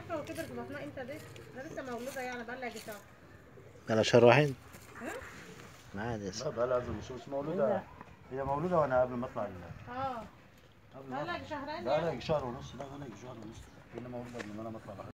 عارفه هو كبر في بطنها امتى دي؟ انا لسه مولوده يعني بقى لها يجي شهر. بقى شهر واحد؟ ها؟ ما عاد لا بقى لها مش مولوده. هي مولوده وانا قبل ما اطلع اه بقى لها يجي شهرين بقى لها يعني. يجي شهر ونص. لا بقى لها يجي شهر ونص. هي مولوده قبل ما انا اطلع.